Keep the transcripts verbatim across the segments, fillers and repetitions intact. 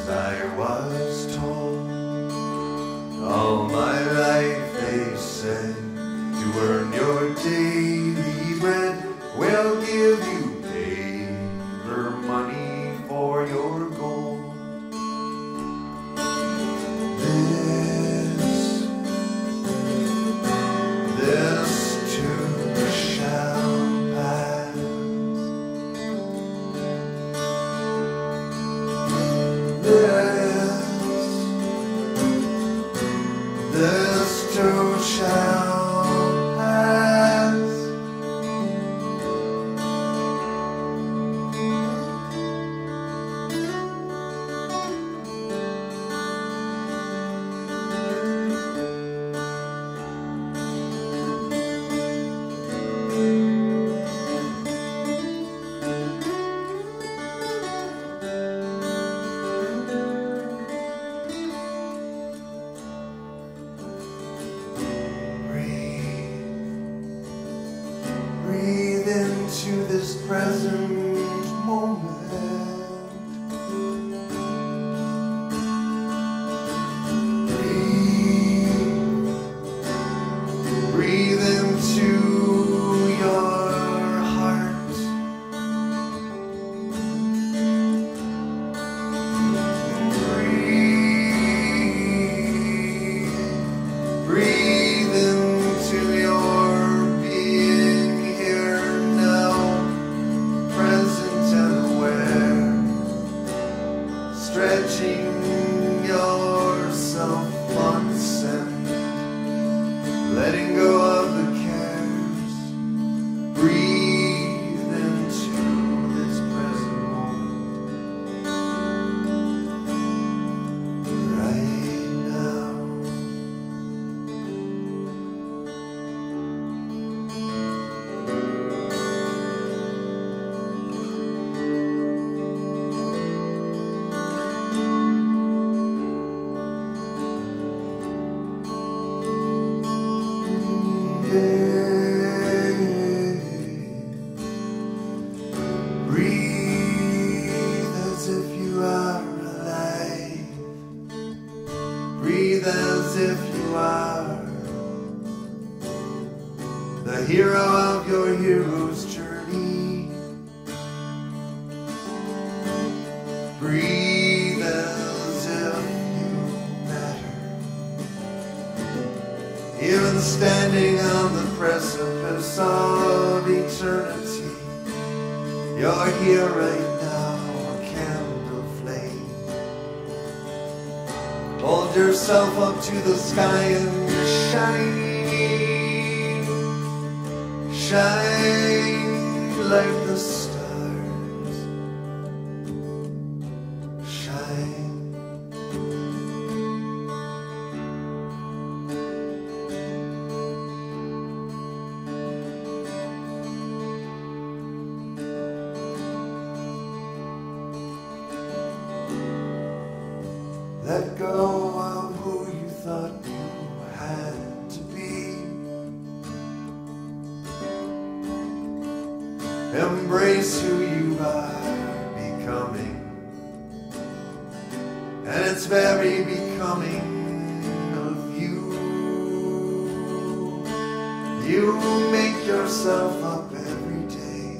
As I was told, all my life they said, to earn your daily bread, we'll give you paper money for your gold. This, this too shall pass. This, this too shall pass. Breathe into this present moment. Breathe, breathe into your heart. Breathe, breathe into your stretching yourself once and letting go of the cares. Breathe into this present moment right now. Breathe as if you are alive. Breathe as if you are the hero of your hero's journey. Breathe as if you matter, even standing on the precipice of eternity. You're here right now, a candle flame. Hold yourself up to the sky and shine, shine like the stars, shine. Let go of who you thought you had to be. Embrace who you are becoming, and it's very becoming of you. You make yourself up every day.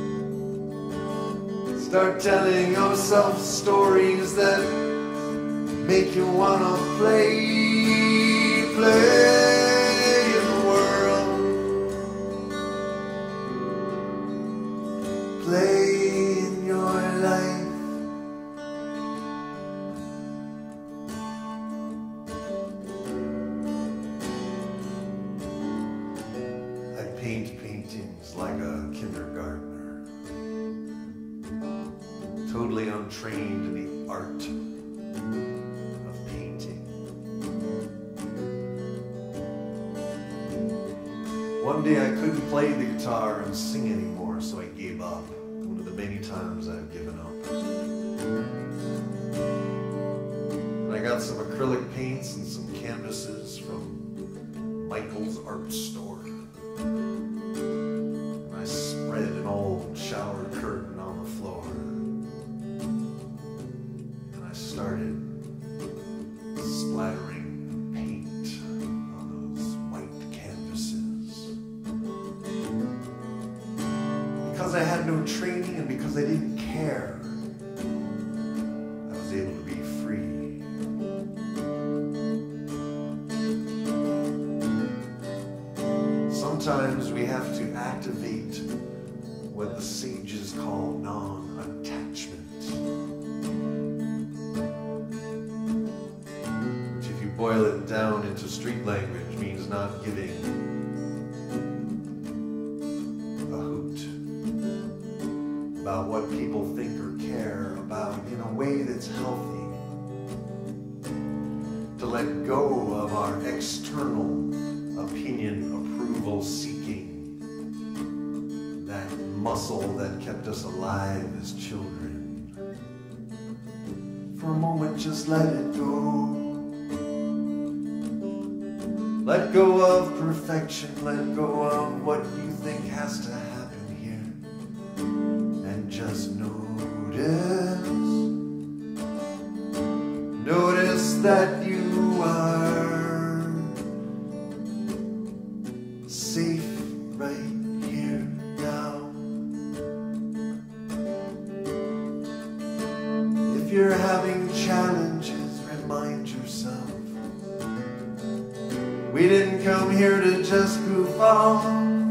Start telling yourself stories that make you wanna play, play in the world, play in your life. I paint paintings like a kindergartner, totally untrained in the art of painting. One day I couldn't play the guitar and sing anymore, so I gave up. One of the many times I've given up. And I got some acrylic paints and some canvases from Michael's art store. And I spread an old shower curtain on the floor. And I started splattering paint on those white canvases. Because I had no training and because I didn't care, I was able to be free. Sometimes we have to activate what the sages call non-attachment. Which, if you boil it down into street language, means not giving a hoot about what people think or care about in a way that's healthy. To let go of our external opinion, approval seeking, that muscle that kept us alive as children. For a moment, just let it go. Let go of perfection, let go of what you think has to happen here. And just notice, notice that you are safe right here now. If you're having challenges, remind yourself, we didn't come here to just goof off.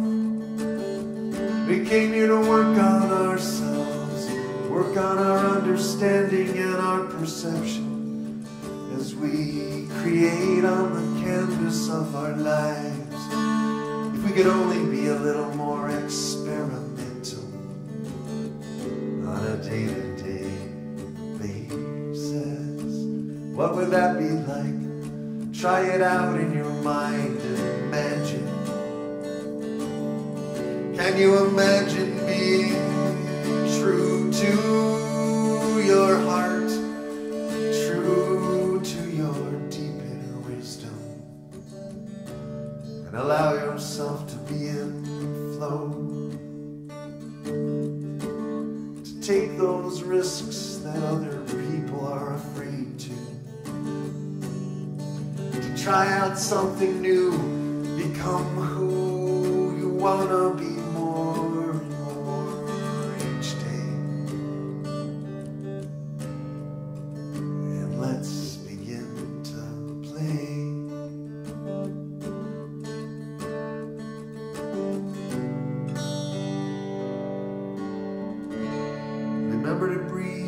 We came here to work on ourselves, work on our understanding and our perception as we create on the canvas of our lives. If we could only be a little more experimental on a day-to-day basis, what would that be like? Try it out in your mind and imagine. Can you imagine being true to your heart, true to your deep inner wisdom, and allow yourself to be in flow, to take those risks that other people are afraid to, to try out something new, become who you wanna be more and more each day. And let's begin to play. Remember to breathe.